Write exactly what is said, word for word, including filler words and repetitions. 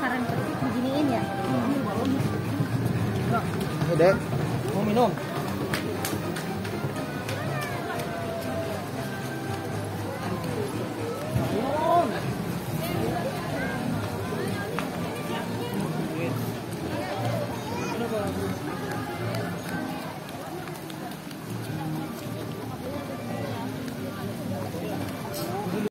bakaran petik beginiin ya. Ini Dek, mau minum?